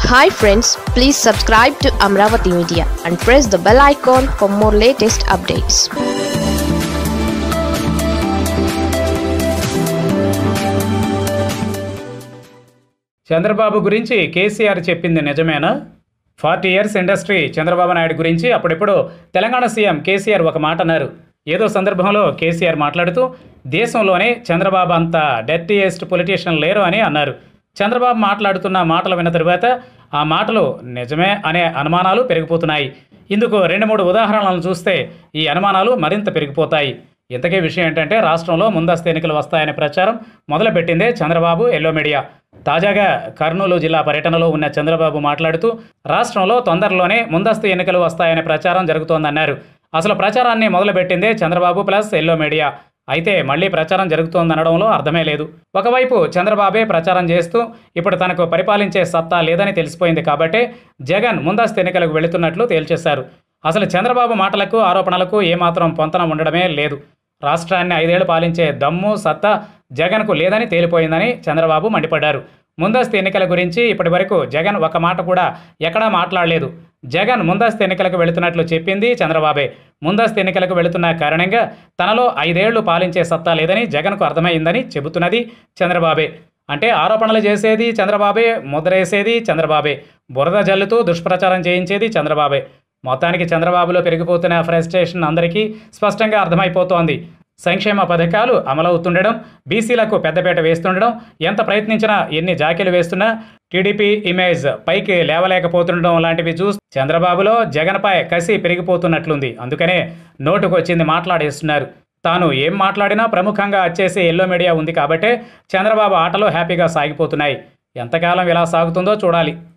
Hi friends, please subscribe to Amaravathi Media and press the bell icon for more latest updates. Chandrababu గురించి కేసీఆర్ చెప్పింది నిజమేనా? 40 years industry Chandrababu Naidu గురించి అప్పుడెప్పుడు Telangana CM KCR ఒక మాట అన్నారు. ఏదో సందర్భంలో కేసీఆర్ మాట్లాడుతూ దేశంలోనే చంద్రబాబు అంత డర్టీయెస్ట్ పొలిటీషియన్ లేరు అని అన్నారు. చంద్రబాబు మాట్లాడుతున్న మాటలు విన్న తరువాత ఆ మాటలు నిజమే అనే అనుమానాలు పెరిగిపోతున్నాయి. ఇందుకు 2-3 ఉదాహరణలను చూస్తే ఈ అనుమానాలు మరింత పెరిగిపోతాయి. ఇంతకీ విషయం ఏంటంటే, రాష్ట్రంలో ముందస్తు ఎన్నికలు వస్తాయనే ప్రచారం మొదలుపెట్టిందే చంద్రబాబు ఎల్లో మీడియా. తాజాగా కర్నూలు జిల్లా పర్యటనలో ఉన్న చంద్రబాబు మాట్లాడుతూ రాష్ట్రంలో తొందరలోనే ముందస్తు ఎన్నికలు వస్తాయనే ప్రచారం జరుగుతోందన్నారు. అసలు ప్రచారాన్ని మొదలుపెట్టిందే చంద్రబాబు ప్లస్ ఎల్లో మీడియా. అయితే మళ్లీ ప్రచారం జరుగుతోందనడంలో అర్థమే లేదు. ఒకవైపు చంద్రబాబే ప్రచారం చేస్తూ ఇప్పుడు తనకు పరిపాలించే సత్తా లేదని తెలిసిపోయింది కాబట్టే జగన్ ముందస్తు ఎన్నికలకు వెళుతున్నట్లు తేల్చేశారు. అసలు చంద్రబాబు మాటలకు ఆరోపణలకు ఏమాత్రం పొంతన ఉండడమే లేదు. రాష్ట్రాన్ని 5 ఏళ్లు పాలించే దమ్ము సత్తా జగన్కు లేదని తేలిపోయిందని చంద్రబాబు మండిపడ్డారు. ముందస్తు ఎన్నికల గురించి ఇప్పటి వరకు జగన్ ఒక మాట కూడా ఎక్కడా మాట్లాడలేదు. జగన్ ముందస్తు ఎన్నికలకు వెళుతున్నట్లు చెప్పింది చంద్రబాబే. ముందస్తు ఎన్నికలకు వెళుతున్న కారణంగా తనలో 5 ఏళ్లు పాలించే సత్తా లేదని జగన్కు అర్థమైందని చెబుతున్నది చంద్రబాబే. అంటే ఆరోపణలు చేసేది చంద్రబాబే, ముద్రేసేది చంద్రబాబే, బురద జల్లుతూ దుష్ప్రచారం చేయించేది చంద్రబాబే. మొత్తానికి చంద్రబాబులో పెరిగిపోతున్న ఫ్రస్ట్రేషన్ అందరికీ స్పష్టంగా అర్థమైపోతోంది. సంక్షేమ పథకాలు అమలవుతుండడం, బీసీలకు పెద్దపీట వేస్తుండడం, ఎంత ప్రయత్నించినా ఎన్ని జాకీలు వేస్తున్నా టీడీపీ ఇమేజ్ పైకి లేవలేకపోతుండడం లాంటివి చూసి చంద్రబాబులో జగన్పై కసి పెరిగిపోతున్నట్లుంది. అందుకనే నోటుకొచ్చింది మాట్లాడేస్తున్నారు. తాను ఏం మాట్లాడినా ప్రముఖంగా వచ్చేసి ఎల్లో మీడియా ఉంది కాబట్టే చంద్రబాబు ఆటలు హ్యాపీగా సాగిపోతున్నాయి. ఎంతకాలం ఇలా సాగుతుందో చూడాలి.